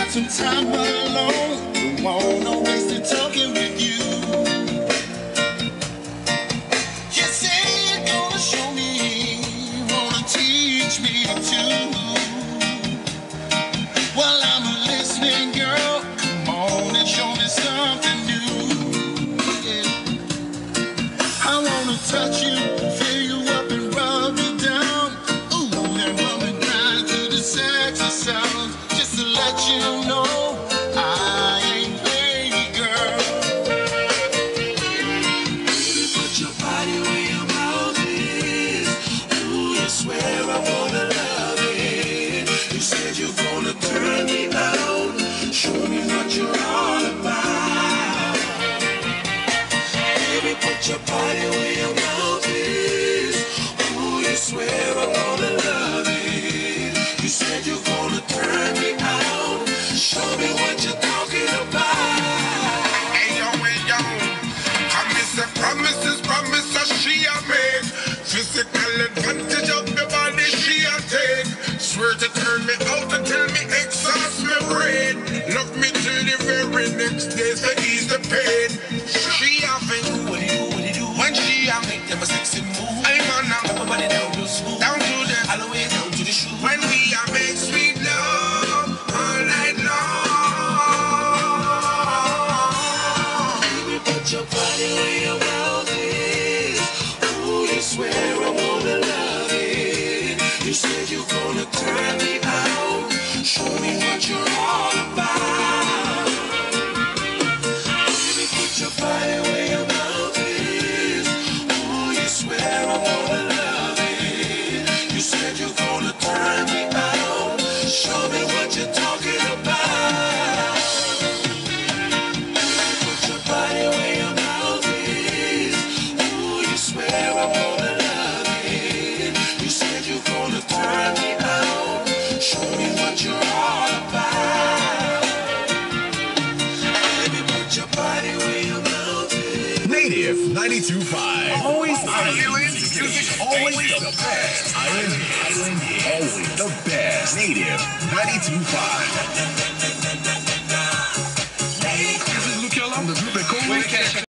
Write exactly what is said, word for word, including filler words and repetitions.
some time alone. Don't wanna waste it talking with you. You say you're gonna show me, wanna teach me too. Well, I'm listening, girl. Come on and show me something new. Yeah. I wanna touch you, fill you up and rub you down. Ooh, then rub me down to the sexy sound. Just to let you know I ain't crazy, girl. Baby, put your body where your mouth is. Ooh, you swear I wanna love it. You said you're gonna turn me out. Show me what you're all about. Baby, put your body where your mouth is. Ooh, you swear I wanna love it. You said you're gonna turn me out. Show me what you're talking about. Hey yo, hey yo, promises, promises, promises she a make. Physical advantage of the body she a take. Swear to turn me out until me exhaust me brain. Love me till the very next day, so ease the pain. She a think, what do you, what do you do? When she a make them a sexy move. I'm gonna everybody down to school, down to the all the way down to the shoe. When we a make sweet love all night long. Baby, put your body where your mouth is. Ooh, you swear I wanna love it. You said you're gonna turn me out. Show me what you're all about. Baby, put your body where your mouth is. Ooh, you swear I wanna love it. You said you're gonna turn me out. Show me what you're talking about. Put your body where your mouth is. Ooh, you swear I wanna love it. You said you're gonna turn me out. Show me what you're all about. Baby, put your body where your mouth is. Native ninety-two point five. Always island music. Always the best. Island, island, always the best. Native ninety-two point five. This is Luke Yellow. The group that